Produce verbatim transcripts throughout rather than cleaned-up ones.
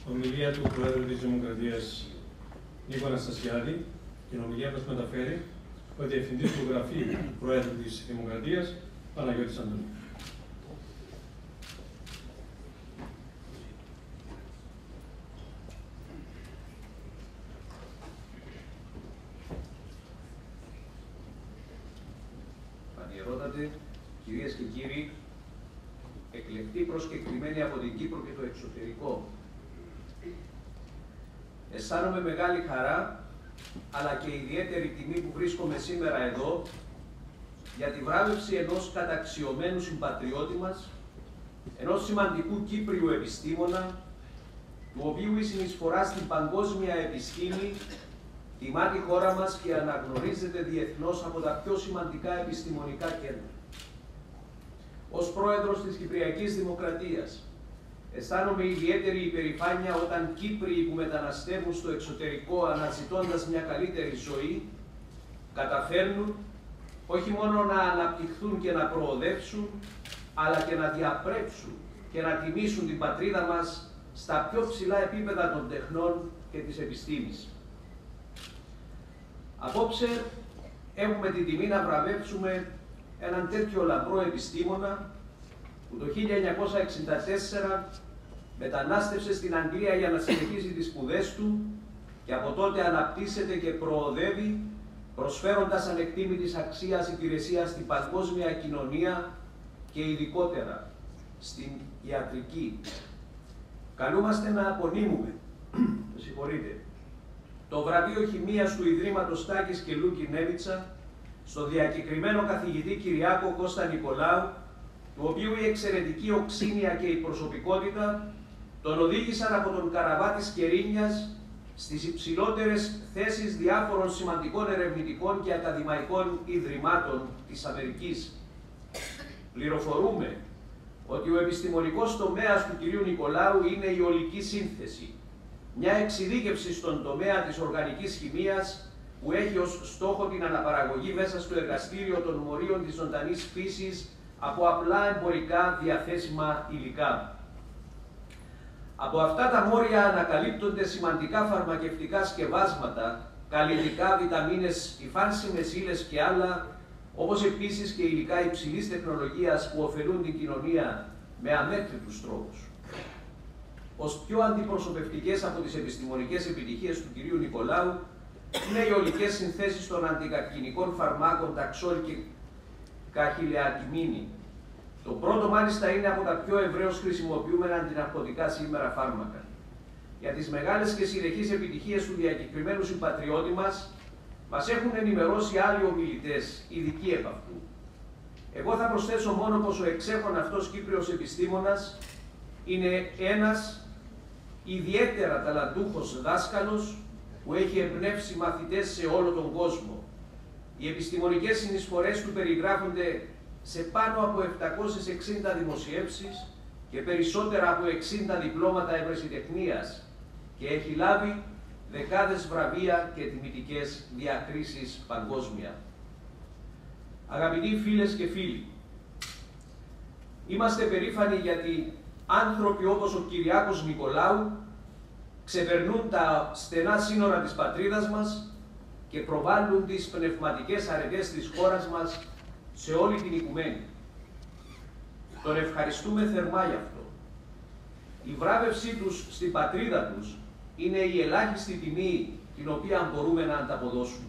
ομιλία του Πρόεδρου της Δημοκρατίας Νίκο Αναστασιάδη, την ομιλία μας μεταφέρει ο Διευθυντής του Γραφείου Πρόεδρου της Δημοκρατίας, Παναγιώτης Αντωνίου. Πανιερότατε, κυρίες και κύριοι, εκλεκτοί προσκεκλημένοι από την Κύπρο και το εξωτερικό, αισθάνομαι μεγάλη χαρά, αλλά και ιδιαίτερη τιμή που βρίσκομαι σήμερα εδώ για τη βράβευση ενός καταξιωμένου συμπατριώτη μας, ενός σημαντικού Κύπριου επιστήμονα, του οποίου η συνεισφορά στην παγκόσμια επιστήμη τιμά τη χώρα μας και αναγνωρίζεται διεθνώς από τα πιο σημαντικά επιστημονικά κέντρα. Ως πρόεδρος της Κυπριακής Δημοκρατίας, αισθάνομαι ιδιαίτερη υπερηφάνεια όταν Κύπριοι που μεταναστεύουν στο εξωτερικό αναζητώντας μια καλύτερη ζωή, καταφέρνουν όχι μόνο να αναπτυχθούν και να προοδεύσουν, αλλά και να διαπρέψουν και να τιμήσουν την πατρίδα μας στα πιο ψηλά επίπεδα των τεχνών και της επιστήμης. Απόψε έχουμε την τιμή να βραβεύσουμε έναν τέτοιο λαμπρό επιστήμονα που το χίλια εννιακόσια εξήντα τέσσερα μετανάστευσε στην Αγγλία για να συνεχίσει τις σπουδές του και από τότε αναπτύσσεται και προοδεύει, προσφέροντας ανεκτήμητης αξίας υπηρεσία στην παγκόσμια κοινωνία και ειδικότερα στην ιατρική. Καλούμαστε να απονείμουμε, συγχωρείτε, το βραβείο Χημείας του Ιδρύματος Τάκης και Λούκη Νέβιτσα στο διακεκριμένο καθηγητή Κυριάκο Κώστα Νικολάου, του οποίου η εξαιρετική οξύνια και η προσωπικότητα τον οδήγησαν από τον καραβά της Κερίνιας στις υψηλότερες θέσεις διάφορων σημαντικών ερευνητικών και ακαδημαϊκών ιδρυμάτων της Αμερικής. Πληροφορούμε ότι ο επιστημονικός τομέας του κυρίου Νικολάου είναι η ολική σύνθεση, μια εξειδίκευση στον τομέα της οργανικής χημείας που έχει ως στόχο την αναπαραγωγή μέσα στο εργαστήριο των μορίων της ζωντανής φύσης από απλά εμπορικά διαθέσιμα υλικά. Από αυτά τα μόρια ανακαλύπτονται σημαντικά φαρμακευτικά σκευάσματα, καλλιτικά, βιταμίνες, υφάνσιμες ύλες και άλλα, όπως επίσης και υλικά υψηλής τεχνολογίας που ωφελούν την κοινωνία με αμέτρητους τρόπους. Ως πιο αντιπροσωπευτικές από τις επιστημονικές επιτυχίες του κυρίου Νικολάου είναι οι ολικές συνθέσεις των αντικαρκινικών φαρμάκων ταξόλ και καχυλεατιμίνη. Το πρώτο μάλιστα είναι από τα πιο ευρέως χρησιμοποιούμενα αντιναρκωτικά σήμερα φάρμακα. Για τις μεγάλες και συνεχείς επιτυχίες του διακεκριμένου συμπατριώτη μας, μας έχουν ενημερώσει άλλοι ομιλητές, ειδικοί επ' αυτού. Εγώ θα προσθέσω μόνο πως ο εξέχων αυτός Κύπριος επιστήμονας είναι ένας ιδιαίτερα ταλαντούχος δάσκαλος που έχει εμπνεύσει μαθητές σε όλο τον κόσμο. Οι επιστημονικές συνεισφορές του περιγράφονται σε πάνω από επτακόσιες εξήντα δημοσιεύσεις και περισσότερα από εξήντα διπλώματα ευρεσιτεχνίας και έχει λάβει δεκάδες βραβεία και τιμητικές διακρίσεις παγκόσμια. Αγαπητοί φίλες και φίλοι, είμαστε περήφανοι γιατί άνθρωποι όπως ο Κυριάκος Νικολάου ξεπερνούν τα στενά σύνορα της πατρίδας μας και προβάλλουν τις πνευματικές αρετές της χώρας μας σε όλη την οικουμένη. Τον ευχαριστούμε θερμά γι' αυτό. Η βράβευσή τους στην πατρίδα τους είναι η ελάχιστη τιμή την οποία μπορούμε να ανταποδώσουμε.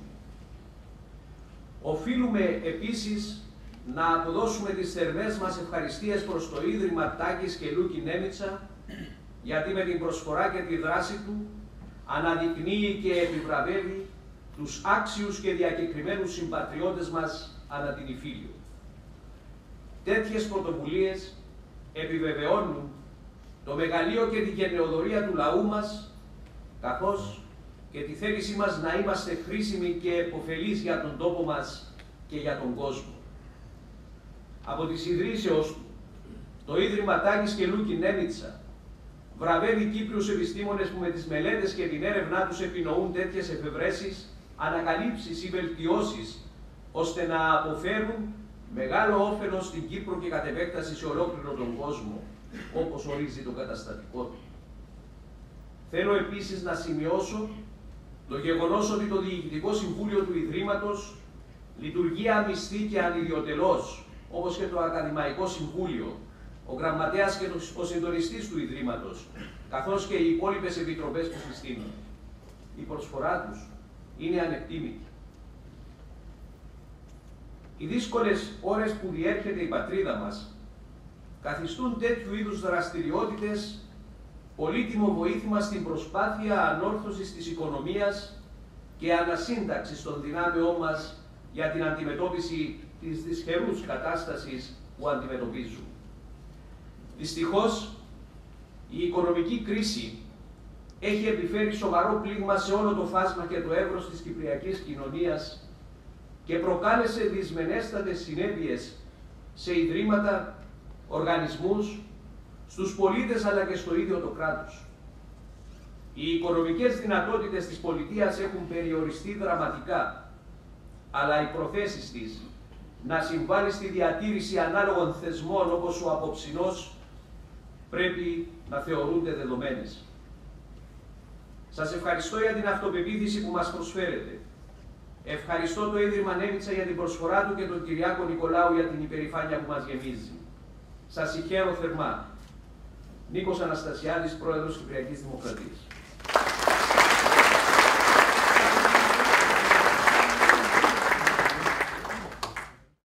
Οφείλουμε επίσης να αποδώσουμε τις θερμές μας ευχαριστίες προς το Ίδρυμα Τάκης και Λούκη Νέβιτσα, γιατί με την προσφορά και τη δράση του αναδεικνύει και επιβραβεύει τους άξιους και διακεκριμένους συμπατριώτες μας ανά την Ιφίλιο. Τέτοιες πρωτοβουλίες επιβεβαιώνουν το μεγαλείο και τη γενεοδορία του λαού μας, καθώς και τη θέλησή μας να είμαστε χρήσιμοι και επωφελείς για τον τόπο μας και για τον κόσμο. Από τις ιδρύσεως του, το Ίδρυμα Τάκης και Λούκη Νέβιτσα βραβεύει Κύπριους επιστήμονες που με τις μελέτες και την έρευνά τους επινοούν τέτοιες εφευρέσεις, ανακαλύψεις ή βελτιώσεις, ώστε να αποφέρουν μεγάλο όφελος στην Κύπρο και κατ' επέκταση σε ολόκληρο τον κόσμο, όπως ορίζει το καταστατικό του. Θέλω επίσης να σημειώσω το γεγονός ότι το Διοικητικό Συμβούλιο του Ιδρύματος λειτουργεί αμυστή και ανιδιοτελώς, όπως και το Ακαδημαϊκό Συμβούλιο, ο Γραμματέας και ο Συντονιστής του Ιδρύματος, καθώς και οι υπόλοιπες επιτροπές που συστήνουν. Η προσφορά τους είναι ανεκτήμητη. Οι δύσκολες ώρες που διέρχεται η πατρίδα μας καθιστούν τέτοιου είδους δραστηριότητες πολύτιμο βοήθημα στην προσπάθεια ανόρθωσης της οικονομίας και ανασύνταξης των δυνάμεών μας για την αντιμετώπιση της δυσχερούς κατάστασης που αντιμετωπίζουν. Δυστυχώς, η οικονομική κρίση έχει επιφέρει σοβαρό πλήγμα σε όλο το φάσμα και το εύρος της κυπριακής κοινωνίας και προκάλεσε δυσμενέστατες συνέπειες σε ιδρύματα, οργανισμούς, στους πολίτες αλλά και στο ίδιο το κράτος. Οι οικονομικές δυνατότητες της πολιτείας έχουν περιοριστεί δραματικά, αλλά οι προθέσεις της να συμβάλλει στη διατήρηση ανάλογων θεσμών όπως ο απόψινός πρέπει να θεωρούνται δεδομένες. Σας ευχαριστώ για την αυτοπεποίθηση που μας προσφέρετε. Ευχαριστώ το Ίδρυμα Νέμιτσα για την προσφορά του και τον Κυριάκο Νικολάου για την υπερηφάνεια που μας γεμίζει. Σας συγχαίρω θερμά. Νίκος Αναστασιάδης, Πρόεδρος Κυπριακής Δημοκρατίας.